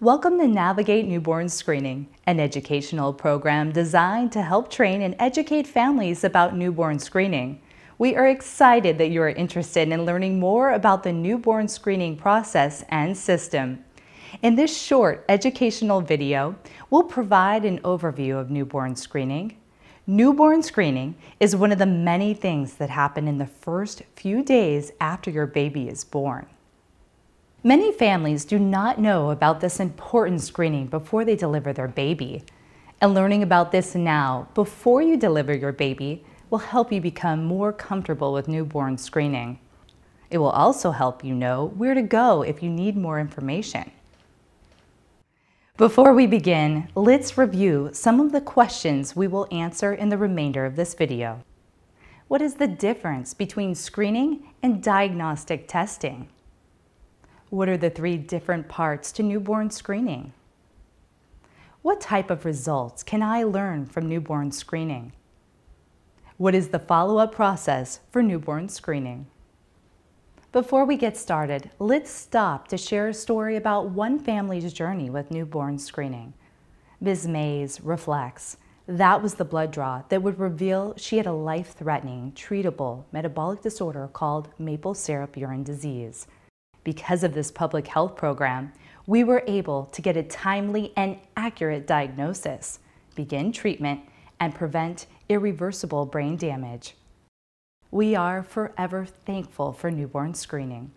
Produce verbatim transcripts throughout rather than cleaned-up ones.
Welcome to Navigate Newborn Screening, an educational program designed to help train and educate families about newborn screening. We are excited that you are interested in learning more about the newborn screening process and system. In this short educational video, we'll provide an overview of newborn screening. Newborn screening is one of the many things that happen in the first few days after your baby is born. Many families do not know about this important screening before they deliver their baby. And learning about this now, before you deliver your baby, will help you become more comfortable with newborn screening. It will also help you know where to go if you need more information. Before we begin, let's review some of the questions we will answer in the remainder of this video. What is the difference between screening and diagnostic testing? What are the three different parts to newborn screening? What type of results can I learn from newborn screening? What is the follow-up process for newborn screening? Before we get started, let's stop to share a story about one family's journey with newborn screening. Miz Mays reflects, that was the blood draw that would reveal she had a life-threatening, treatable metabolic disorder called maple syrup urine disease. Because of this public health program, we were able to get a timely and accurate diagnosis, begin treatment, and prevent irreversible brain damage. We are forever thankful for newborn screening.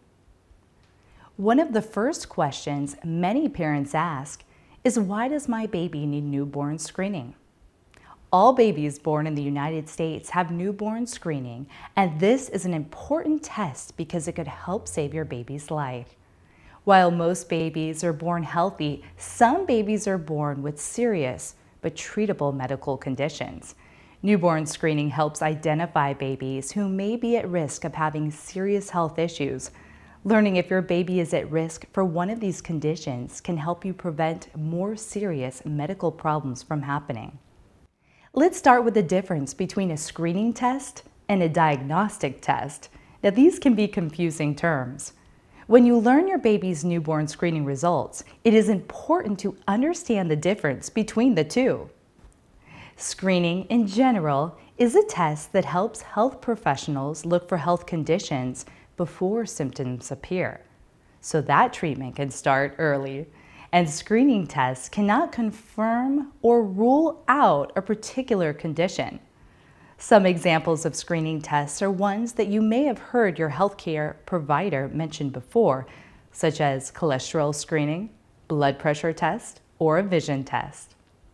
One of the first questions many parents ask is, why does my baby need newborn screening? All babies born in the United States have newborn screening, and this is an important test because it could help save your baby's life. While most babies are born healthy, some babies are born with serious but treatable medical conditions. Newborn screening helps identify babies who may be at risk of having serious health issues. Learning if your baby is at risk for one of these conditions can help you prevent more serious medical problems from happening. Let's start with the difference between a screening test and a diagnostic test. Now, these can be confusing terms. When you learn your baby's newborn screening results, it is important to understand the difference between the two. Screening, in general, is a test that helps health professionals look for health conditions before symptoms appear, so that treatment can start early. And screening tests cannot confirm or rule out a particular condition. Some examples of screening tests are ones that you may have heard your healthcare provider mention before, such as cholesterol screening, blood pressure test, or a vision test.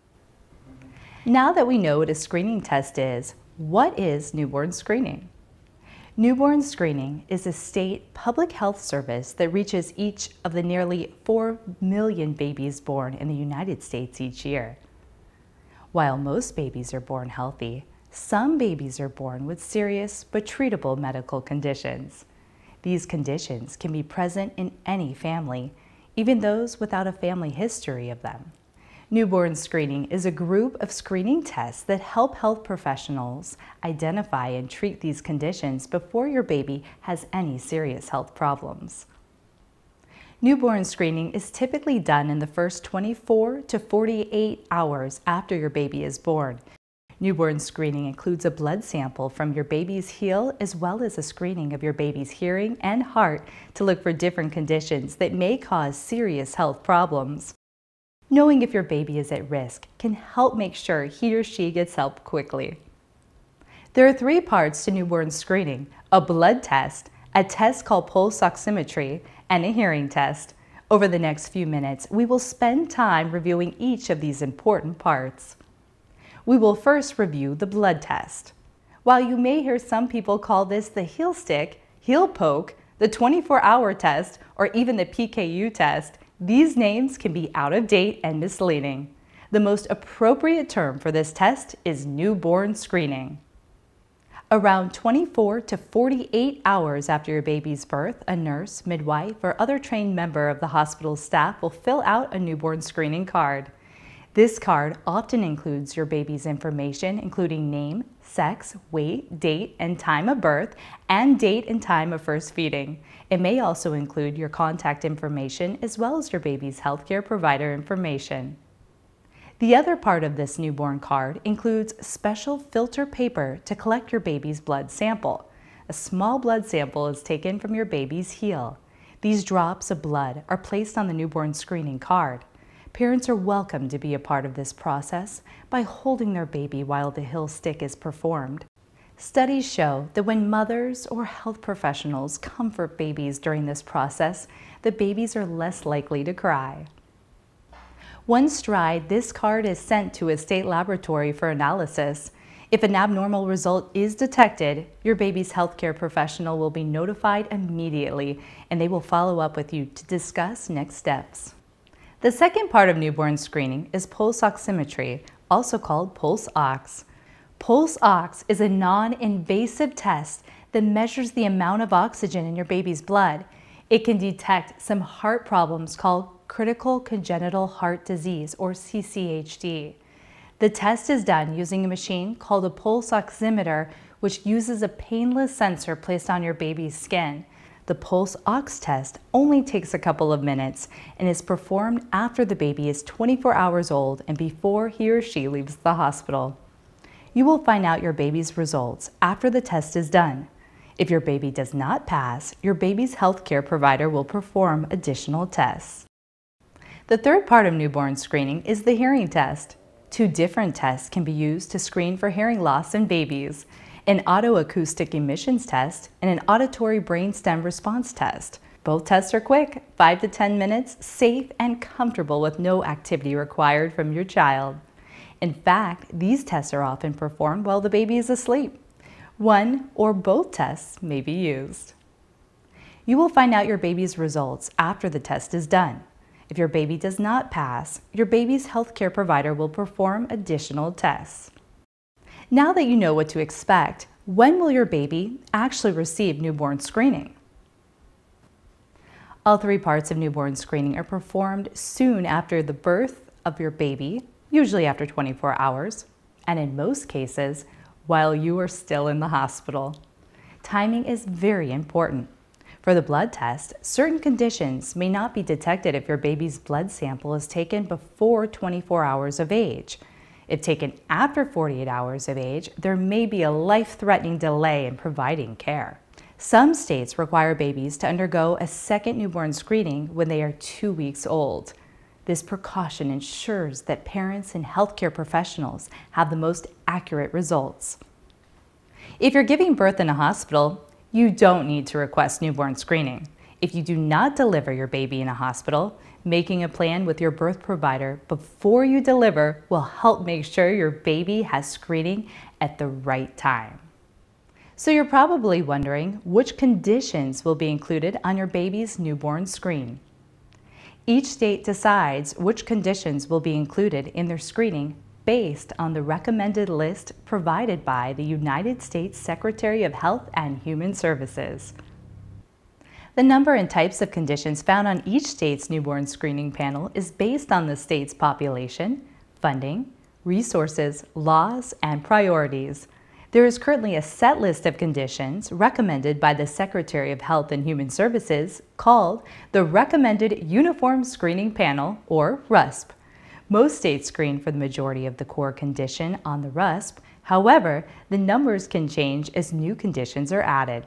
Now that we know what a screening test is, what is newborn screening? Newborn screening is a state public health service that reaches each of the nearly four million babies born in the United States each year. While most babies are born healthy, some babies are born with serious but treatable medical conditions. These conditions can be present in any family, even those without a family history of them. Newborn screening is a group of screening tests that help health professionals identify and treat these conditions before your baby has any serious health problems. Newborn screening is typically done in the first twenty-four to forty-eight hours after your baby is born. Newborn screening includes a blood sample from your baby's heel as well as a screening of your baby's hearing and heart to look for different conditions that may cause serious health problems. Knowing if your baby is at risk can help make sure he or she gets help quickly. There are three parts to newborn screening: a blood test, a test called pulse oximetry, and a hearing test. Over the next few minutes, we will spend time reviewing each of these important parts. We will first review the blood test. While you may hear some people call this the heel stick, heel poke, the twenty-four hour test, or even the P K U test, these names can be out of date and misleading. The most appropriate term for this test is newborn screening. Around twenty-four to forty-eight hours after your baby's birth, a nurse, midwife, or other trained member of the hospital staff will fill out a newborn screening card. This card often includes your baby's information, including name, sex, weight, date, and time of birth, and date and time of first feeding. It may also include your contact information as well as your baby's healthcare provider information. The other part of this newborn card includes special filter paper to collect your baby's blood sample. A small blood sample is taken from your baby's heel. These drops of blood are placed on the newborn screening card. Parents are welcome to be a part of this process by holding their baby while the heel stick is performed. Studies show that when mothers or health professionals comfort babies during this process, the babies are less likely to cry. Once dried, this card is sent to a state laboratory for analysis. If an abnormal result is detected, your baby's healthcare professional will be notified immediately, and they will follow up with you to discuss next steps. The second part of newborn screening is pulse oximetry, also called pulse ox. Pulse ox is a non-invasive test that measures the amount of oxygen in your baby's blood. It can detect some heart problems called critical congenital heart disease, or C C H D. The test is done using a machine called a pulse oximeter, which uses a painless sensor placed on your baby's skin. The pulse ox test only takes a couple of minutes and is performed after the baby is twenty-four hours old and before he or she leaves the hospital. You will find out your baby's results after the test is done. If your baby does not pass, your baby's healthcare provider will perform additional tests. The third part of newborn screening is the hearing test. Two different tests can be used to screen for hearing loss in babies: an autoacoustic emissions test and an auditory brainstem response test. Both tests are quick, five to ten minutes, safe and comfortable with no activity required from your child. In fact, these tests are often performed while the baby is asleep. One or both tests may be used. You will find out your baby's results after the test is done. If your baby does not pass, your baby's healthcare provider will perform additional tests. Now that you know what to expect, when will your baby actually receive newborn screening? All three parts of newborn screening are performed soon after the birth of your baby, usually after twenty-four hours, and in most cases, while you are still in the hospital. Timing is very important. For the blood test, certain conditions may not be detected if your baby's blood sample is taken before twenty-four hours of age. If taken after forty-eight hours of age, there may be a life-threatening delay in providing care. Some states require babies to undergo a second newborn screening when they are two weeks old. This precaution ensures that parents and healthcare professionals have the most accurate results. If you're giving birth in a hospital, you don't need to request newborn screening. If you do not deliver your baby in a hospital, making a plan with your birth provider before you deliver will help make sure your baby has screening at the right time. So you're probably wondering which conditions will be included on your baby's newborn screen. Each state decides which conditions will be included in their screening based on the recommended list provided by the United States Secretary of Health and Human Services. The number and types of conditions found on each state's newborn screening panel is based on the state's population, funding, resources, laws, and priorities. There is currently a set list of conditions recommended by the Secretary of Health and Human Services called the Recommended Uniform Screening Panel, or RUSP. Most states screen for the majority of the core condition on the RUSP. However, the numbers can change as new conditions are added.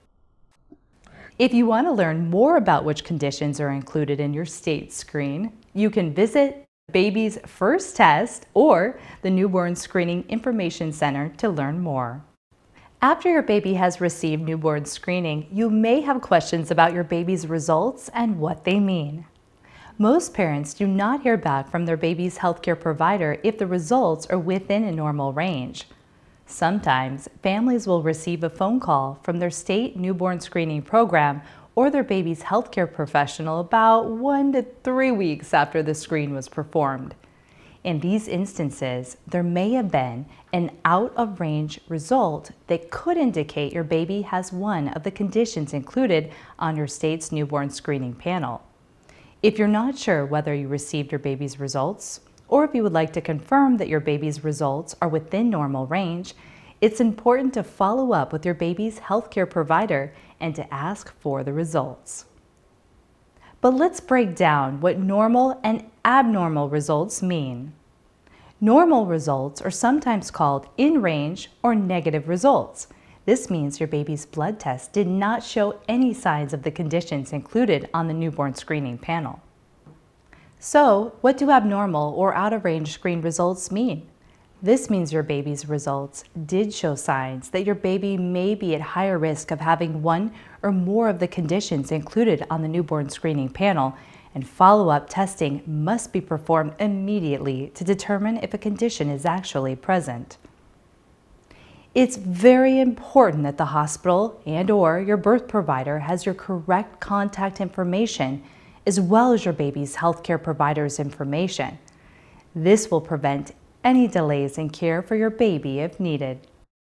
If you want to learn more about which conditions are included in your state screen, you can visit Baby's First Test or the Newborn Screening Information Center to learn more. After your baby has received newborn screening, you may have questions about your baby's results and what they mean. Most parents do not hear back from their baby's healthcare provider if the results are within a normal range. Sometimes, families will receive a phone call from their state newborn screening program or their baby's healthcare professional about one to three weeks after the screen was performed. In these instances, there may have been an out-of-range result that could indicate your baby has one of the conditions included on your state's newborn screening panel. If you're not sure whether you received your baby's results, or if you would like to confirm that your baby's results are within normal range, It's important to follow up with your baby's healthcare provider and to ask for the results. But let's break down what normal and abnormal results mean. Normal results are sometimes called in range or negative results. This means your baby's blood test did not show any signs of the conditions included on the newborn screening panel. So, what do abnormal or out of range screen results mean? This means your baby's results did show signs that your baby may be at higher risk of having one or more of the conditions included on the newborn screening panel, and follow-up testing must be performed immediately to determine if a condition is actually present. It's very important that the hospital and/or your birth provider has your correct contact information as well as your baby's healthcare provider's information. This will prevent any delays in care for your baby if needed.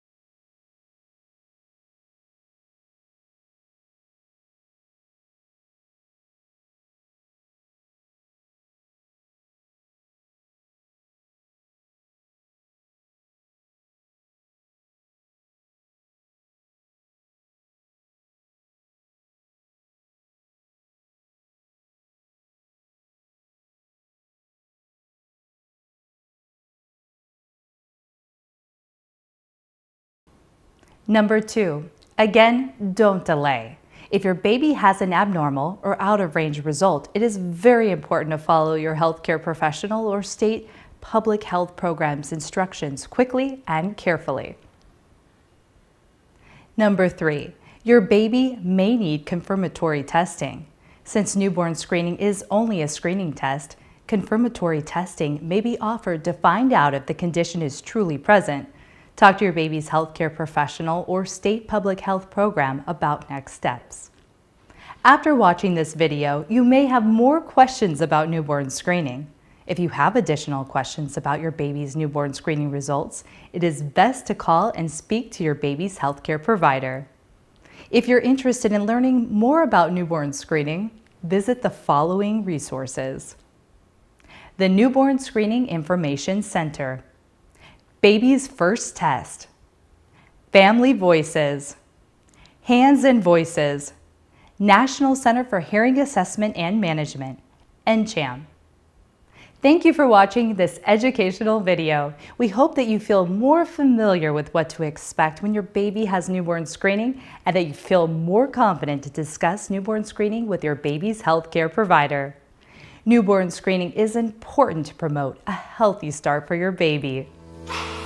Number two, again, don't delay. If your baby has an abnormal or out of range result, it is very important to follow your healthcare professional or state public health program's instructions quickly and carefully. Number three, your baby may need confirmatory testing. Since newborn screening is only a screening test, confirmatory testing may be offered to find out if the condition is truly present. Talk to your baby's healthcare professional or state public health program about next steps. After watching this video, you may have more questions about newborn screening. If you have additional questions about your baby's newborn screening results, it is best to call and speak to your baby's healthcare provider. If you're interested in learning more about newborn screening, visit the following resources: the Newborn Screening Information Center, Baby's First Test, Family Voices, Hands and Voices, National Center for Hearing Assessment and Management, N CHAM. Thank you for watching this educational video. We hope that you feel more familiar with what to expect when your baby has newborn screening and that you feel more confident to discuss newborn screening with your baby's healthcare provider. Newborn screening is important to promote a healthy start for your baby.